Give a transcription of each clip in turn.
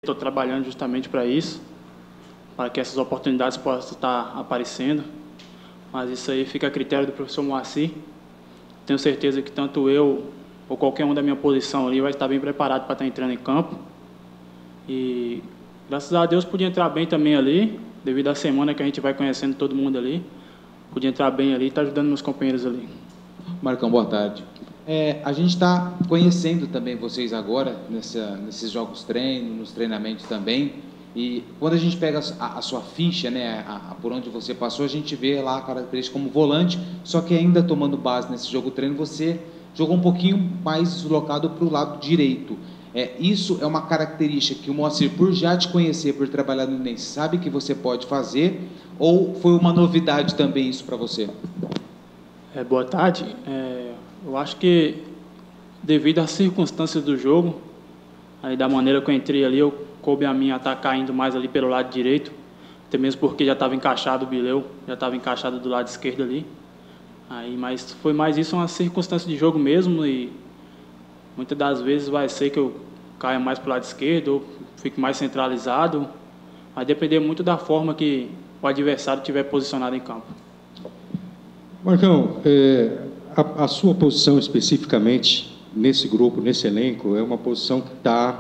Estou trabalhando justamente para isso, para que essas oportunidades possam estar aparecendo, mas isso aí fica a critério do professor Moacir. Tenho certeza que tanto eu ou qualquer um da minha posição ali vai estar bem preparado para estar entrando em campo. E graças a Deus podia entrar bem também ali, devido à semana que a gente vai conhecendo todo mundo ali. Podia entrar bem ali e estar ajudando meus companheiros ali. Marcão, boa tarde. A gente está conhecendo também vocês agora, nesses jogos treino, nos treinamentos também, e quando a gente pega a sua ficha, né, por onde você passou, a gente vê lá a característica como volante, só que ainda tomando base nesse jogo treino, você jogou um pouquinho mais deslocado para o lado direito. Isso é uma característica que o Moacir, por já te conhecer, por trabalhar no Linense, sabe que você pode fazer, ou foi uma novidade também isso para você? Boa tarde. Eu acho que, devido às circunstâncias do jogo, aí da maneira que eu entrei ali, eu coube a mim atacar indo mais ali pelo lado direito, até mesmo porque já estava encaixado o Bileu, já estava encaixado do lado esquerdo ali. Mas foi mais isso, uma circunstância de jogo mesmo, e muitas das vezes vai ser que eu caia mais para o lado esquerdo, ou fique mais centralizado, vai depender muito da forma que o adversário estiver posicionado em campo. Marcão, a sua posição especificamente nesse grupo, nesse elenco, é uma posição que está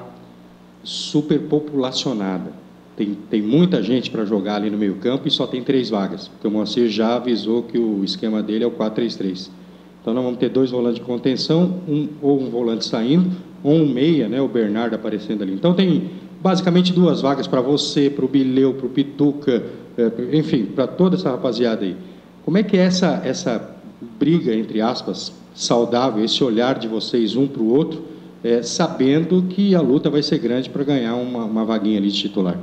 superpopulacionada. Tem muita gente para jogar ali no meio campo e só tem 3 vagas, porque o Moacir já avisou que o esquema dele é o 4-3-3. Então nós vamos ter 2 volantes de contenção, ou um volante saindo, ou um meia, né, o Bernardo aparecendo ali. Então tem basicamente 2 vagas para você, para o Bileu, para o Pituca, enfim, para toda essa rapaziada aí. Como é que é essa briga, entre aspas, saudável, esse olhar de vocês um para o outro, sabendo que a luta vai ser grande para ganhar uma vaguinha ali de titular?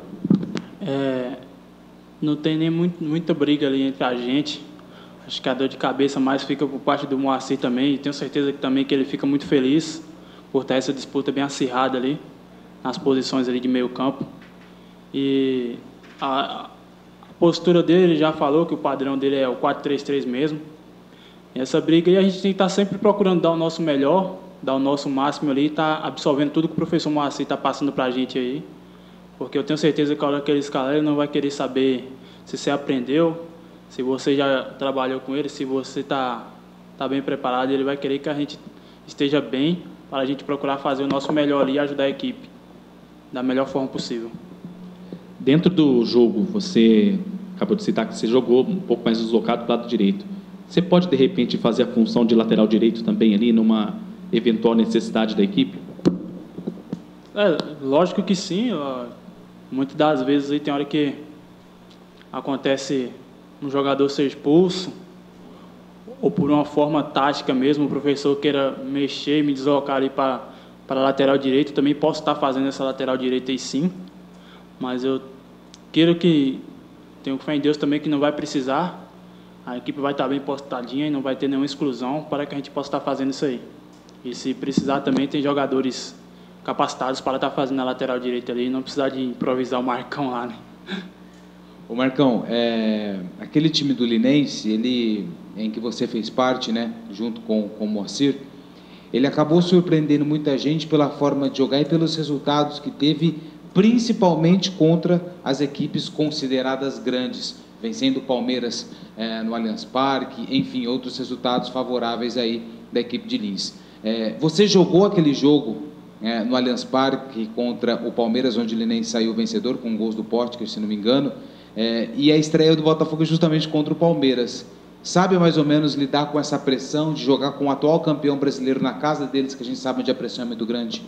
Não tem nem muita briga ali entre a gente. Acho que a dor de cabeça mais fica por parte do Moacir também, e tenho certeza que ele fica muito feliz por ter essa disputa bem acirrada ali, nas posições ali de meio campo. E a postura dele, ele já falou que o padrão dele é o 4-3-3 mesmo. E essa briga aí a gente tem que estar sempre procurando dar o nosso melhor, dar o nosso máximo ali, estar absorvendo tudo que o professor Moacir está passando para a gente aí. Porque eu tenho certeza que a hora que ele escalar, ele não vai querer saber se você aprendeu, se você já trabalhou com ele, se você está bem preparado. Ele vai querer que a gente esteja bem para a gente procurar fazer o nosso melhor ali e ajudar a equipe da melhor forma possível. Dentro do jogo, você acabou de citar que você jogou um pouco mais deslocado para o lado direito. Você pode, de repente, fazer a função de lateral direito também ali, numa eventual necessidade da equipe? Lógico que sim. Muitas das vezes aí tem hora que acontece um jogador ser expulso, ou por uma forma tática mesmo, o professor queira mexer e me deslocar ali para a lateral direita. Eu também posso estar fazendo essa lateral direita aí sim, mas eu tenho fé em Deus também que não vai precisar. A equipe vai estar bem postadinha e não vai ter nenhuma exclusão para que a gente possa estar fazendo isso aí. E se precisar também, tem jogadores capacitados para estar fazendo a lateral direita ali e não precisar de improvisar o Marcão lá, né? Ô Marcão, aquele time do Linense, em que você fez parte, né, junto com o Moacir, ele acabou surpreendendo muita gente pela forma de jogar e pelos resultados que teve, principalmente contra as equipes consideradas grandes, vencendo o Palmeiras no Allianz Parque, enfim, outros resultados favoráveis aí da equipe de Lins. Você jogou aquele jogo no Allianz Parque contra o Palmeiras, onde o Linense saiu vencedor com gols do Porte, se não me engano, e a estreia do Botafogo justamente contra o Palmeiras. Sabe mais ou menos lidar com essa pressão de jogar com o atual campeão brasileiro na casa deles, que a gente sabe onde a pressão é muito grande?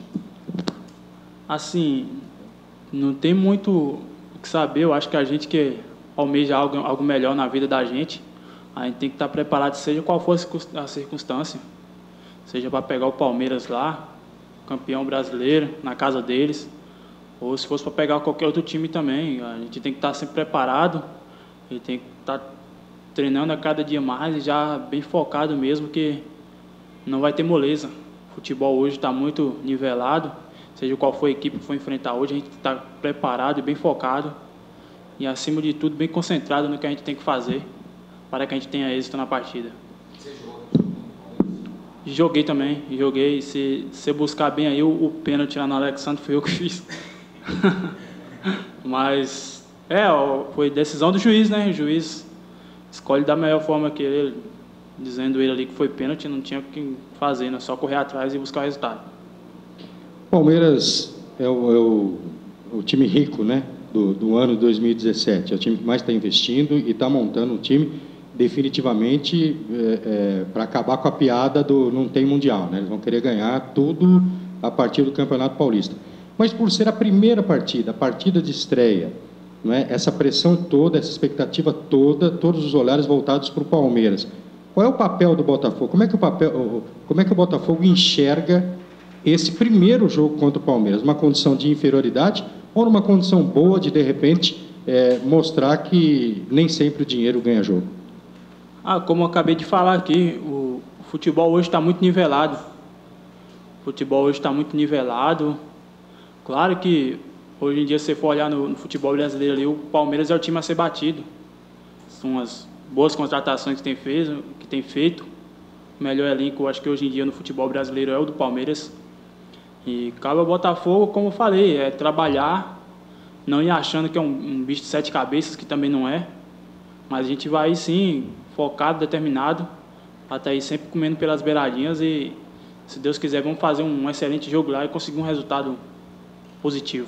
Assim, não tem muito o que saber. Eu acho que a gente que almeja algo melhor na vida da gente, a gente tem que estar preparado, seja qual for a circunstância, seja para pegar o Palmeiras lá, campeão brasileiro, na casa deles, ou se fosse para pegar qualquer outro time também. A gente tem que estar sempre preparado, e tem que estar treinando a cada dia mais e já bem focado mesmo, que não vai ter moleza. O futebol hoje está muito nivelado, seja qual for a equipe que for enfrentar hoje, a gente está preparado e bem focado, e acima de tudo bem concentrado no que a gente tem que fazer para que a gente tenha êxito na partida. Você jogou? Joguei também, se você buscar bem aí, o pênalti lá no Alexandre foi eu que fiz. Mas, foi decisão do juiz, né? O juiz escolhe da melhor forma que ele, dizendo ele ali que foi pênalti, não tinha o que fazer, né? Só correr atrás e buscar o resultado. Palmeiras é o time rico, né? Do ano 2017. É o time que mais está investindo e está montando um time definitivamente para acabar com a piada do não tem mundial, né? Eles vão querer ganhar tudo a partir do Campeonato Paulista. Mas por ser a primeira partida, a partida de estreia, não é? Essa pressão toda, essa expectativa toda, todos os olhares voltados para o Palmeiras. Qual é o papel do Botafogo? Como é que o Botafogo enxerga esse primeiro jogo contra o Palmeiras? Uma condição de inferioridade ou numa condição boa de repente, mostrar que nem sempre o dinheiro ganha jogo? Como eu acabei de falar aqui, o futebol hoje está muito nivelado. O futebol hoje está muito nivelado. Claro que hoje em dia, se você for olhar no futebol brasileiro ali, o Palmeiras é o time a ser batido. São as boas contratações que tem feito. O melhor elenco, acho que hoje em dia no futebol brasileiro é o do Palmeiras. E cabe ao Botafogo, como eu falei, é trabalhar, não ir achando que é um bicho de 7 cabeças, que também não é. Mas a gente vai sim, focado, determinado, para estar aí sempre comendo pelas beiradinhas e, se Deus quiser, vamos fazer um excelente jogo lá e conseguir um resultado positivo.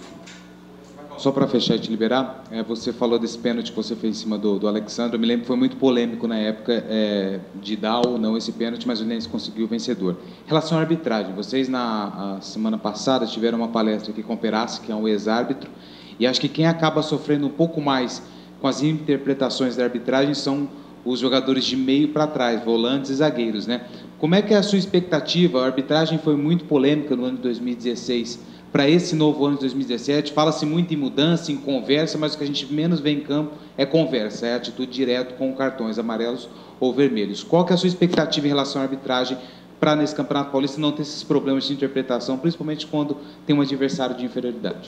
Só para fechar e te liberar, você falou desse pênalti que você fez em cima do Alexandre. Eu me lembro que foi muito polêmico na época de dar ou não esse pênalti, mas o Linense conseguiu o vencedor. Em relação à arbitragem, vocês na semana passada tiveram uma palestra aqui com o Perassi, que é um ex-árbitro, e acho que quem acaba sofrendo um pouco mais com as interpretações da arbitragem são os jogadores de meio para trás, volantes e zagueiros, né? Como é que é a sua expectativa? A arbitragem foi muito polêmica no ano de 2016. Para esse novo ano de 2017, fala-se muito em mudança, em conversa, mas o que a gente menos vê em campo é conversa, é atitude direto com cartões amarelos ou vermelhos. Qual que é a sua expectativa em relação à arbitragem para, nesse Campeonato Paulista, não ter esses problemas de interpretação, principalmente quando tem um adversário de inferioridade?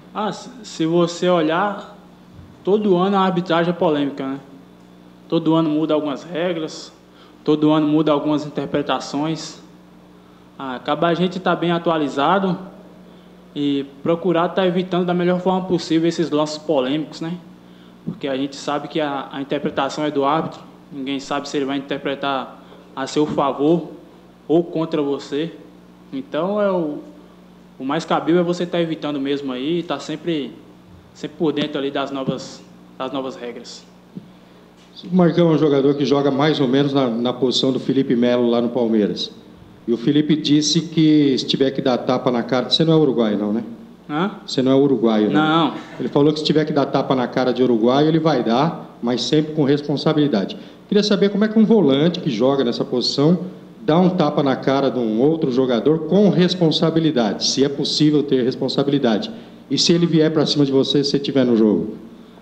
Se você olhar, todo ano a arbitragem é polêmica, né? Todo ano muda algumas regras, todo ano muda algumas interpretações. Acaba a gente estar bem atualizado e procurar estar evitando da melhor forma possível esses lances polêmicos, né? Porque a gente sabe que a interpretação é do árbitro, ninguém sabe se ele vai interpretar a seu favor ou contra você. Então, o mais cabível é você estar evitando mesmo aí, estar sempre por dentro ali das novas regras. O Marcão é um jogador que joga mais ou menos na posição do Felipe Melo lá no Palmeiras. E o Felipe disse que se tiver que dar tapa na cara... Você não é uruguaio, não, né? Você não é uruguaio, né? Não. Ele falou que se tiver que dar tapa na cara de uruguaio, ele vai dar, mas sempre com responsabilidade. Queria saber como é que um volante que joga nessa posição dá um tapa na cara de um outro jogador com responsabilidade. Se é possível ter responsabilidade. E se ele vier para cima de você, se você estiver no jogo?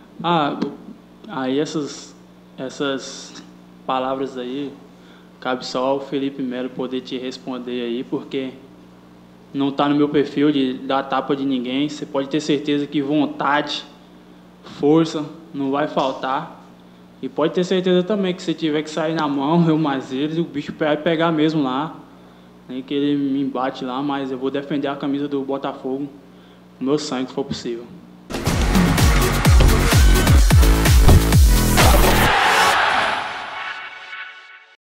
Aí essas palavras aí... Cabe só ao Felipe Melo poder te responder aí, porque não está no meu perfil de dar tapa de ninguém. Você pode ter certeza que vontade, força, não vai faltar. E pode ter certeza também que se tiver que sair na mão, eu mais eles, o bicho vai pegar mesmo lá. Nem que ele me embate lá, mas eu vou defender a camisa do Botafogo com meu sangue, se for possível.